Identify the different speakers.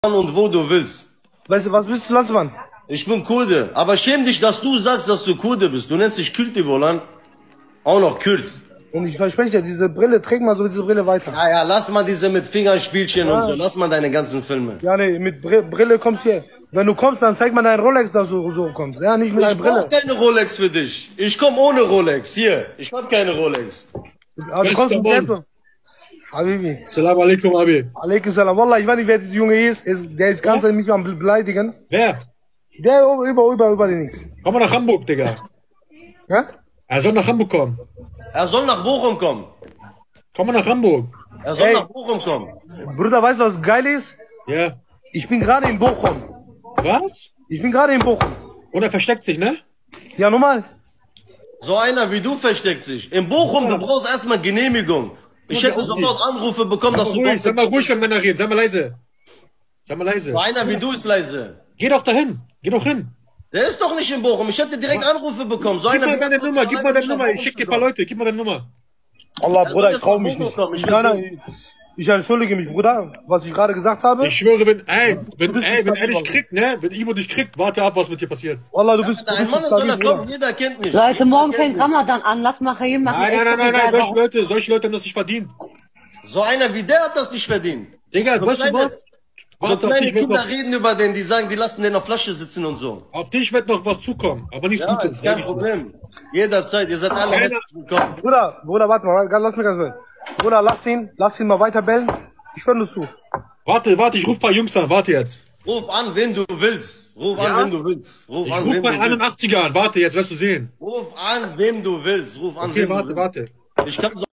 Speaker 1: Und wo du willst.
Speaker 2: Weißt du, was bist du, Landsmann?
Speaker 1: Ich bin Kurde. Aber schäm dich, dass du sagst, dass du Kurde bist. Du nennst dich Kürtübolan. Auch noch Kürt.
Speaker 2: Und ich verspreche dir, diese Brille, träg mal so diese Brille weiter.
Speaker 1: Ja, lass mal diese mit Fingerspielchen und so. Lass mal deine ganzen Filme.
Speaker 2: Ja, nee, mit Brille kommst du hier. Wenn du kommst, dann zeig mal deinen Rolex, dass du so kommst. Ja, nicht mit einer Brille.
Speaker 1: Ich brauch keine Rolex für dich. Ich komm ohne Rolex. Hier, ich hab keine Rolex.
Speaker 2: Aber du kommst mit Geld. Habibi.
Speaker 3: Salam alaikum, Abi.
Speaker 2: Alaikum salam. Wallah, ich weiß nicht, wer dieser Junge ist. Der ist ganz mich am beleidigen.
Speaker 3: Wer?
Speaker 2: Der über den nichts.
Speaker 3: Komm mal nach Hamburg, Digga.
Speaker 2: Ja?
Speaker 3: Er soll nach Hamburg kommen.
Speaker 1: Er soll nach Bochum kommen.
Speaker 3: Komm mal nach Hamburg.
Speaker 1: Er soll
Speaker 2: Ey.
Speaker 1: nach Bochum kommen.
Speaker 2: Bruder, weißt du, was geil ist?
Speaker 3: Ja.
Speaker 2: Ich bin gerade in Bochum.
Speaker 3: Was?
Speaker 2: Ich bin gerade in Bochum.
Speaker 3: Und er versteckt sich, ne?
Speaker 2: Ja, normal.
Speaker 1: So einer wie du versteckt sich. In Bochum, du brauchst erstmal Genehmigung. Ich hätte sofort Anrufe bekommen, dass du
Speaker 3: Sei mal ruhig, wenn Männer reden. Sei mal leise. Sei mal leise.
Speaker 1: So einer wie du ist leise.
Speaker 3: Geh doch dahin. Geh doch hin.
Speaker 1: Der ist doch nicht in Bochum. Ich hätte direkt Anrufe bekommen. So
Speaker 3: Gib
Speaker 1: einer
Speaker 3: mal
Speaker 1: wie
Speaker 3: deine
Speaker 1: du
Speaker 3: Nummer.
Speaker 1: ist
Speaker 3: Gib mal deine
Speaker 1: alleine
Speaker 3: Nummer.
Speaker 1: nach
Speaker 3: Ich schick dir ein
Speaker 1: Bochum
Speaker 3: paar
Speaker 1: zu
Speaker 3: Leute. Gib mal deine Nummer.
Speaker 2: Allah,
Speaker 1: Er
Speaker 2: Bruder,
Speaker 1: soll
Speaker 2: ich trau
Speaker 1: jetzt
Speaker 2: mich
Speaker 1: nach
Speaker 2: nicht.
Speaker 1: Bochum kommen. Ich will sehen.
Speaker 2: Ich entschuldige mich, Bruder, was ich gerade gesagt habe.
Speaker 3: Ich schwöre, wenn er dich kriegt, ne? Wenn Ivo dich kriegt, warte ab, was mit dir passiert.
Speaker 2: Wallah, du bist
Speaker 1: Ein Mann soll er kommen. Jeder kennt mich.
Speaker 4: Leute, morgen
Speaker 1: Jeder kennt
Speaker 4: fängt Ramadan an. Lass mal Chaim machen.
Speaker 3: Nein. Solche Leute haben das nicht verdient.
Speaker 1: mich. So einer wie der hat das nicht verdient.
Speaker 3: Digga,
Speaker 1: So
Speaker 3: weißt du was?
Speaker 1: So
Speaker 3: Warte, auf
Speaker 1: kleine
Speaker 3: dich, wird
Speaker 1: Kinder
Speaker 3: noch,
Speaker 1: reden über den, die sagen, die lassen den auf Flasche sitzen und so.
Speaker 3: auf dich wird noch was zukommen, aber nichts
Speaker 1: Ja,
Speaker 3: Gutes.
Speaker 1: ist kein Problem. Jederzeit, ihr seid alle herzlich willkommen.
Speaker 2: Bruder, warte mal, lass mich ganz kurz. Bruder, lass ihn mal weiter bellen. Ich höre nur zu.
Speaker 3: Warte, ich ruf ein paar Jungs an, warte jetzt.
Speaker 1: Ruf an, wen du willst. Ruf an, wen du willst. Ruf
Speaker 3: Ich
Speaker 1: an,
Speaker 3: ruf
Speaker 1: wen
Speaker 3: bei
Speaker 1: du willst.
Speaker 3: 81er an, warte, jetzt wirst du sehen.
Speaker 1: Ruf an, wem du willst. Ruf an,
Speaker 3: Okay,
Speaker 1: wen du willst.
Speaker 3: warte.
Speaker 1: Ich kann so